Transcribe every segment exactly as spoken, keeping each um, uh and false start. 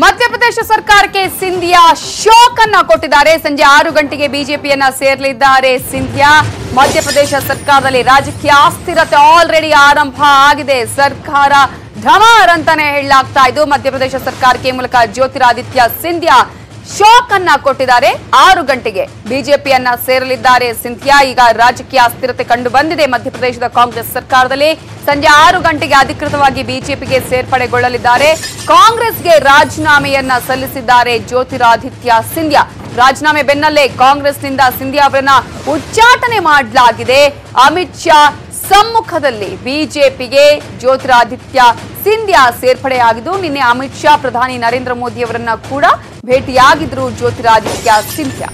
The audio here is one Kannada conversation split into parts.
ಮಧ್ಯಪ್ರದೇಶ ಸರ್ಕಾರಕ್ಕೆ ಸಿಂಧಿಯಾ ಶಾಕ್ ಅನ್ನ ಕೊಟ್ಟಿದ್ದಾರೆ. ಸಂಜೆ ಆರು ಗಂಟೆಗೆ ಬಿಜೆಪಿಯನ್ನ ಸೇರಲಿದ್ದಾರೆ ಸಿಂಧಿಯಾ. ಮಧ್ಯಪ್ರದೇಶ ಸರ್ಕಾರದಲ್ಲಿ ರಾಜಕೀಯ ಅಸ್ಥಿರತೆ ಆಲ್ರೆಡಿ ಆರಂಭ ಆಗಿದೆ. ಸರ್ಕಾರ ಢಮಾರ್ ಅಂತಾನೆ ಹೇಳಲಾಗ್ತಾ ಇದ್ದು ಮಧ್ಯಪ್ರದೇಶ ಸರ್ಕಾರಕ್ಕೆ ಮೂಲಕ ಜ್ಯೋತಿರಾದಿತ್ಯ ಸಿಂಧಿಯಾ ಶಾಕ್ ಅನ್ನ ಕೊಟ್ಟಿದ್ದಾರೆ. ಆರು ಗಂಟೆಗೆ ಬಿಜೆಪಿಯನ್ನ ಸೇರಲಿದ್ದಾರೆ ಸಿಂಧಿಯಾ. ಈಗ ರಾಜಕೀಯ ಅಸ್ಥಿರತೆ ಕಂಡು ಬಂದಿದೆ ಮಧ್ಯಪ್ರದೇಶದ ಕಾಂಗ್ರೆಸ್ ಸರ್ಕಾರದಲ್ಲಿ. ಸಂಜೆ ಆರು ಗಂಟೆಗೆ ಅಧಿಕೃತವಾಗಿ ಬಿಜೆಪಿಗೆ ಸೇರ್ಪಡೆಗೊಳ್ಳಲಿದ್ದಾರೆ. ಕಾಂಗ್ರೆಸ್ಗೆ ರಾಜೀನಾಮೆಯನ್ನ ಸಲ್ಲಿಸಿದ್ದಾರೆ ಜ್ಯೋತಿರಾದಿತ್ಯ ಸಿಂಧಿಯಾ. ರಾಜೀನಾಮೆ ಬೆನ್ನಲ್ಲೇ ಕಾಂಗ್ರೆಸ್ನಿಂದ ಸಿಂಧಿಯಾ ಅವರನ್ನ ಉಚ್ಚಾಟನೆ ಮಾಡಲಾಗಿದೆ. ಅಮಿತ್ ಶಾ ಸಮ್ಮುಖದಲ್ಲಿ ಬಿಜೆಪಿಗೆ ಜ್ಯೋತಿರಾದಿತ್ಯ ಸಿಂಧಿಯಾ ಸೇರ್ಪಡೆಯಾಗಿದ್ದು ನಿನ್ನೆ ಅಮಿತ್ ಶಾ ಪ್ರಧಾನಿ ನರೇಂದ್ರ ಮೋದಿ ಅವರನ್ನ ಕೂಡ ಭೇಟಿಯಾಗಿದ್ರು ಜ್ಯೋತಿರಾದಿತ್ಯ ಸಿಂಧಿಯಾ.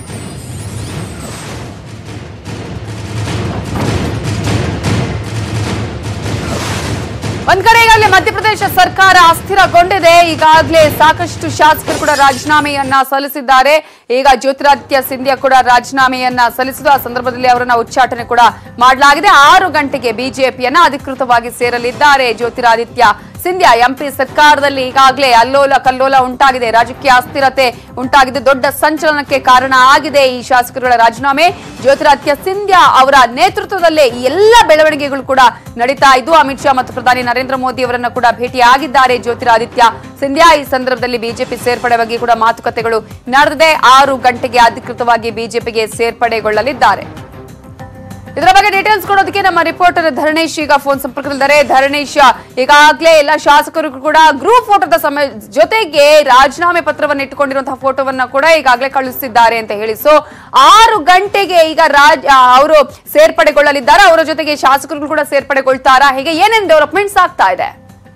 ಒಂದ್ ಕಡೆ ಈಗಾಗಲೇ ಮಧ್ಯಪ್ರದೇಶ ಸರ್ಕಾರ ಅಸ್ಥಿರಗೊಂಡಿದೆ. ಈಗಾಗಲೇ ಸಾಕಷ್ಟು ಶಾಸಕರು ಕೂಡ ರಾಜೀನಾಮೆಯನ್ನ ಸಲ್ಲಿಸಿದ್ದಾರೆ. ಈಗ ಜ್ಯೋತಿರಾದಿತ್ಯ ಸಿಂಧಿಯಾ ಕೂಡ ರಾಜೀನಾಮೆಯನ್ನ ಸಲ್ಲಿಸಿದ್ದು ಆ ಸಂದರ್ಭದಲ್ಲಿ ಅವರನ್ನ ಉಚ್ಚಾಟನೆ ಕೂಡ ಮಾಡಲಾಗಿದೆ. ಆರು ಗಂಟೆಗೆ ಬಿಜೆಪಿಯನ್ನ ಅಧಿಕೃತವಾಗಿ ಸೇರಲಿದ್ದಾರೆ ಜ್ಯೋತಿರಾದಿತ್ಯ ಸಿಂಧಿಯಾ. ಎಂಪಿ ಸರ್ಕಾರದಲ್ಲಿ ಈಗಾಗಲೇ ಅಲ್ಲೋಲ ಕಲ್ಲೋಲ ಉಂಟಾಗಿದೆ, ರಾಜಕೀಯ ಅಸ್ಥಿರತೆ ಉಂಟಾಗಿದೆ, ದೊಡ್ಡ ಸಂಚಲನಕ್ಕೆ ಕಾರಣ ಆಗಿದೆ ಈ ಶಾಸಕರುಗಳ ರಾಜೀನಾಮೆ. ಜ್ಯೋತಿರಾದಿತ್ಯ ಸಿಂಧಿಯಾ ಅವರ ನೇತೃತ್ವದಲ್ಲೇ ಈ ಎಲ್ಲ ಬೆಳವಣಿಗೆಗಳು ಕೂಡ ನಡೀತಾ ಇದ್ದು ಅಮಿತ್ ಶಾ ಮತ್ತು ಪ್ರಧಾನಿ ನರೇಂದ್ರ ಮೋದಿ ಅವರನ್ನ ಕೂಡ ಭೇಟಿಯಾಗಿದ್ದಾರೆ ಜ್ಯೋತಿರಾದಿತ್ಯ ಸಿಂಧಿಯಾ. ಈ ಸಂದರ್ಭದಲ್ಲಿ ಬಿಜೆಪಿ ಸೇರ್ಪಡೆ ಬಗ್ಗೆ ಕೂಡ ಮಾತುಕತೆಗಳು ನಡೆದಿದೆ. ಆರು ಗಂಟೆಗೆ ಅಧಿಕೃತವಾಗಿ ಬಿಜೆಪಿಗೆ ಸೇರ್ಪಡೆಗೊಳ್ಳಲಿದ್ದಾರೆ. ಇದರ ಬಗ್ಗೆ ಡೀಟೇಲ್ಸ್ ಕೊಡೋದಕ್ಕೆ ನಮ್ಮ ರಿಪೋರ್ಟರ್ ಧರಣೇಶ್ ಈಗ ಫೋನ್ ಸಂಪರ್ಕದಲ್ಲಿದ್ದಾರೆ. ಧರಣೇಶ್, ಈಗಾಗಲೇ ಎಲ್ಲ ಶಾಸಕರು ಕೂಡ ಗ್ರೂಪ್ ಫೋಟೋದ ಸಮಯ ಜೊತೆಗೆ ರಾಜೀನಾಮೆ ಪತ್ರವನ್ನು ಇಟ್ಟುಕೊಂಡಿರುವಂತಹ ಫೋಟೋವನ್ನ ಕೂಡ ಈಗಾಗಲೇ ಕಳುಹಿಸಿದ್ದಾರೆ ಅಂತ ಹೇಳಿ, ಸೊ ಆರು ಗಂಟೆಗೆ ಈಗ ರಾಜ್ ಅವರು ಸೇರ್ಪಡೆಗೊಳ್ಳಲಿದ್ದಾರೆ. ಅವರ ಜೊತೆಗೆ ಶಾಸಕರು ಕೂಡ ಸೇರ್ಪಡೆಗೊಳ್ತಾರಾ? ಹೇಗೆ ಏನೇನು ಡೆವಲಪ್ಮೆಂಟ್ಸ್ ಆಗ್ತಾ ಇದೆ?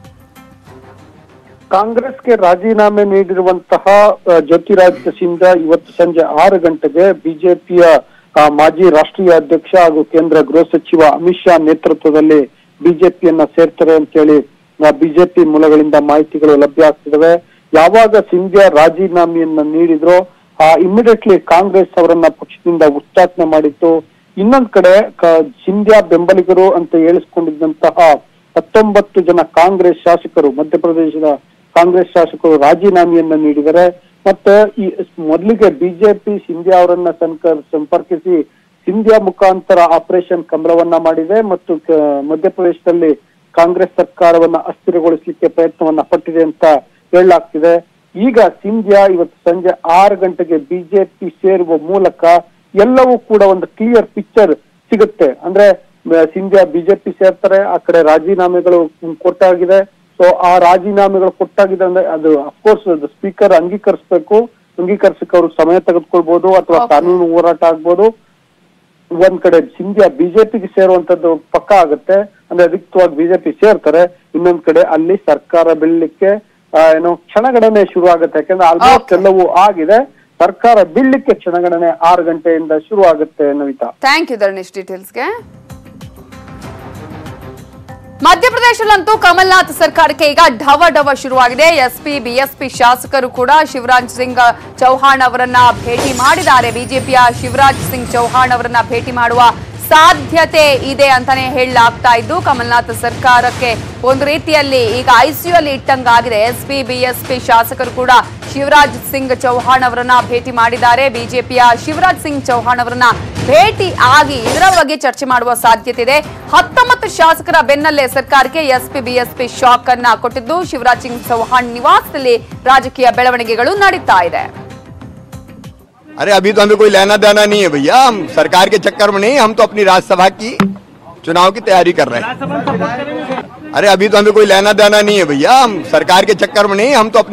ಕಾಂಗ್ರೆಸ್ಗೆ ರಾಜೀನಾಮೆ ನೀಡಿರುವಂತಹ ಜ್ಯೋತಿರಾದಿತ್ಯ ಸಿಂಧಿಯಾ ಇವತ್ತು ಸಂಜೆ ಆರು ಗಂಟೆಗೆ ಬಿಜೆಪಿಯ ಮಾಜಿ ರಾಷ್ಟ್ರೀಯ ಅಧ್ಯಕ್ಷ ಹಾಗೂ ಕೇಂದ್ರ ಗೃಹ ಸಚಿವ ಅಮಿತ್ ಶಾ ನೇತೃತ್ವದಲ್ಲಿ ಬಿಜೆಪಿಯನ್ನ ಸೇರ್ತಾರೆ ಅಂತೇಳಿ ಬಿಜೆಪಿ ಮೂಲಗಳಿಂದ ಮಾಹಿತಿಗಳು ಲಭ್ಯ ಆಗ್ತಿದಾವೆ. ಯಾವಾಗ ಸಿಂಧಿಯಾ ರಾಜೀನಾಮೆಯನ್ನ ನೀಡಿದ್ರು ಆ ಇಮಿಡಿಯೇಟ್ಲಿ ಕಾಂಗ್ರೆಸ್ ಅವರನ್ನ ಪಕ್ಷದಿಂದ ಉಚ್ಚಾಟನೆ ಮಾಡಿತ್ತು. ಇನ್ನೊಂದ್ ಕಡೆ ಸಿಂಧಿಯಾ ಬೆಂಬಲಿಗರು ಅಂತ ಹೇಳಿಸ್ಕೊಂಡಿದ್ದಂತಹ ಹತ್ತೊಂಬತ್ತು ಜನ ಕಾಂಗ್ರೆಸ್ ಶಾಸಕರು, ಮಧ್ಯಪ್ರದೇಶದ ಕಾಂಗ್ರೆಸ್ ಶಾಸಕರು ರಾಜೀನಾಮೆಯನ್ನ ನೀಡಿದ್ದಾರೆ. ಮತ್ತೆ ಈ ಮೊದಲಿಗೆ ಬಿಜೆಪಿ ಸಿಂಧಿಯಾ ಅವರನ್ನ ಸಂಪರ್ಕಿಸಿ ಸಿಂಧಿಯಾ ಮುಖಾಂತರ ಆಪರೇಷನ್ ಕಮಲವನ್ನ ಮಾಡಿದೆ ಮತ್ತು ಮಧ್ಯಪ್ರದೇಶದಲ್ಲಿ ಕಾಂಗ್ರೆಸ್ ಸರ್ಕಾರವನ್ನ ಅಸ್ಥಿರಗೊಳಿಸಲಿಕ್ಕೆ ಪ್ರಯತ್ನವನ್ನ ಪಟ್ಟಿದೆ ಅಂತ ಹೇಳಲಾಗ್ತಿದೆ. ಈಗ ಸಿಂಧಿಯಾ ಇವತ್ತು ಸಂಜೆ ಆರು ಗಂಟೆಗೆ ಬಿಜೆಪಿ ಸೇರುವ ಮೂಲಕ ಎಲ್ಲವೂ ಕೂಡ ಒಂದು ಕ್ಲಿಯರ್ ಪಿಕ್ಚರ್ ಸಿಗುತ್ತೆ. ಅಂದ್ರೆ ಸಿಂಧಿಯಾ ಬಿಜೆಪಿ ಸೇರ್ತಾರೆ, ಆ ಕಡೆ ರಾಜೀನಾಮೆಗಳು ಕೊಟ್ಟಾಗಿದೆ. ಸೊ ಆ ರಾಜೀನಾಮೆಗಳು ಕೊಟ್ಟಾಗಿದೆ ಅಂದ್ರೆ ಅದು ಅಫ್ಕೋರ್ಸ್ ಸ್ಪೀಕರ್ ಅಂಗೀಕರಿಸಬೇಕು. ಅಂಗೀಕರಿಸಕ್ಕೆ ಅವ್ರಿಗೆ ಸಮಯ ತೆಗೆದುಕೊಳ್ಬಹುದು ಅಥವಾ ಕಾನೂನು ಹೋರಾಟ ಆಗ್ಬೋದು. ಒಂದ್ ಕಡೆ ಸಿಂಧಿಯಾ ಬಿಜೆಪಿಗೆ ಸೇರುವಂತದ್ದು ಪಕ್ಕಾ ಆಗುತ್ತೆ, ಅಂದ್ರೆ ಅಧಿಕೃತವಾಗಿ ಬಿಜೆಪಿ ಸೇರ್ತಾರೆ. ಇನ್ನೊಂದ್ ಕಡೆ ಅಲ್ಲಿ ಸರ್ಕಾರ ಬೀಳ್ಲಿಕ್ಕೆ ಏನೋ ಕ್ಷಣಗಣನೆ ಶುರು ಆಗುತ್ತೆ. ಯಾಕಂದ್ರೆ ಆಲ್ಮೋಸ್ಟ್ ಎಲ್ಲವೂ ಆಗಿದೆ. ಸರ್ಕಾರ ಬೀಳ್ಲಿಕ್ಕೆ ಕ್ಷಣಗಣನೆ ಆರು ಗಂಟೆಯಿಂದ ಶುರು ಆಗುತ್ತೆ. ನವಿತಾ, ಥ್ಯಾಂಕ್ ಯು ಧರಣೇಶ್ ಡೀಟೇಲ್ಸ್ಗೆ. ಮಧ್ಯಪ್ರದೇಶದಲ್ಲಂತೂ ಕಮಲ್ನಾಥ್ ಸರ್ಕಾರಕ್ಕೆ ಈಗ ಢವ ಢವ ಶುರುವಾಗಿದೆ. ಎಸ್ಪಿ ಬಿಎಸ್ಪಿ ಶಾಸಕರು ಕೂಡ ಶಿವರಾಜ್ ಸಿಂಗ್ ಚೌಹಾಣ್ ಅವರನ್ನ ಭೇಟಿ ಮಾಡಿದ್ದಾರೆ. ಬಿಜೆಪಿಯ ಶಿವರಾಜ್ ಸಿಂಗ್ ಚೌಹಾಣ್ ಅವರನ್ನ ಭೇಟಿ ಮಾಡುವ ಸಾಧ್ಯತೆ ಇದೆ ಅಂತಾನೆ ಹೇಳಲಾಗ್ತಾ ಇದ್ದು ಕಮಲ್ನಾಥ್ ಸರ್ಕಾರಕ್ಕೆ ಒಂದು ರೀತಿಯಲ್ಲಿ ಈಗ ಐಸಿಯು ಅಲ್ಲಿ ಇಟ್ಟಂಗಾಗಿದೆ. ಎಸ್ಪಿ ಬಿಎಸ್ಪಿ ಶಾಸಕರು ಕೂಡ ಶಿವರಾಜ್ ಸಿಂಗ್ ಚೌಹಾಣ್ ಅವರನ್ನ ಭೇಟಿ ಮಾಡಿದ್ದಾರೆ. ಬಿಜೆಪಿಯ ಶಿವರಾಜ್ ಸಿಂಗ್ ಚೌಹಾಣ್ ಅವರನ್ನ ಭೇಟಿ ಆಗಿ ಇದರ ಬಗ್ಗೆ ಚರ್ಚೆ ಮಾಡುವ ಸಾಧ್ಯತೆ ಇದೆ. ಹತ್ತೊಂಬತ್ತು ಶಾಸಕರ ಬೆನ್ನಲ್ಲೇ ಸರ್ಕಾರಕ್ಕೆ ಎಸ್ಪಿ ಬಿಎಸ್ಪಿ ಶಾಕ್ ಅನ್ನ ಕೊಟ್ಟಿದ್ದು ಶಿವರಾಜ್ ಸಿಂಗ್ ಚೌಹಾಣ್ ನಿವಾಸದಲ್ಲಿ ರಾಜಕೀಯ ಬೆಳವಣಿಗೆಗಳು ನಡೀತಾ ಇದೆ. अरे अभी तो हमें कोई लेना देना नहीं है भैया, हम सरकार के चक्कर में नहीं, हम तो अपनी राज्यसभा की चुनाव की तैयारी कर रहे हैं। अरे अभी तो हमें कोई लेना देना नहीं है भैया, हम सरकार के चक्कर में नहीं, हम तो अपनी